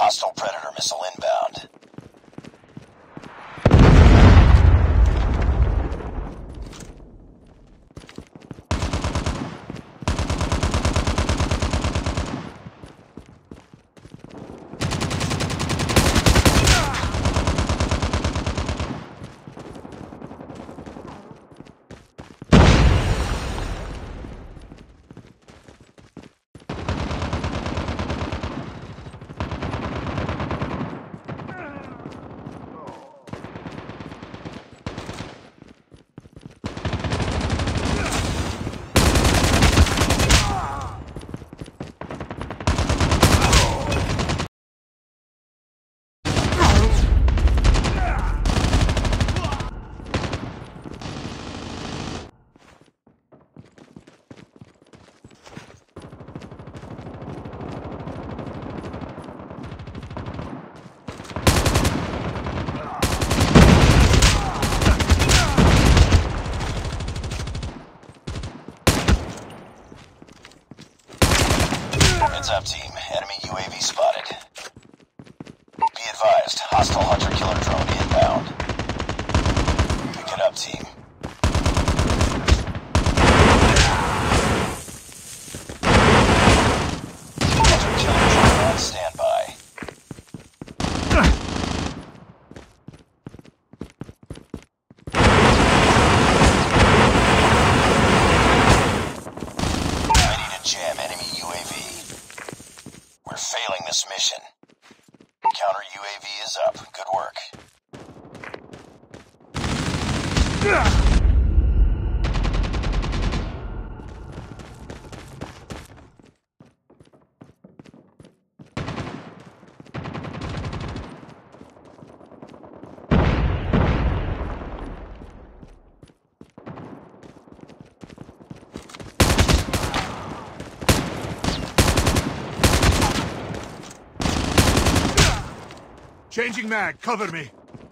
Hostile Predator missile inbound. Heads up, team. Enemy UAV spotted. Be advised, hostile hunter-killer drone inbound. Pick it up, team. Hunter-killer drone on standby. Ready to jam enemy UAV. We're failing this mission. Counter UAV is up. Good work. Changing mag, cover me.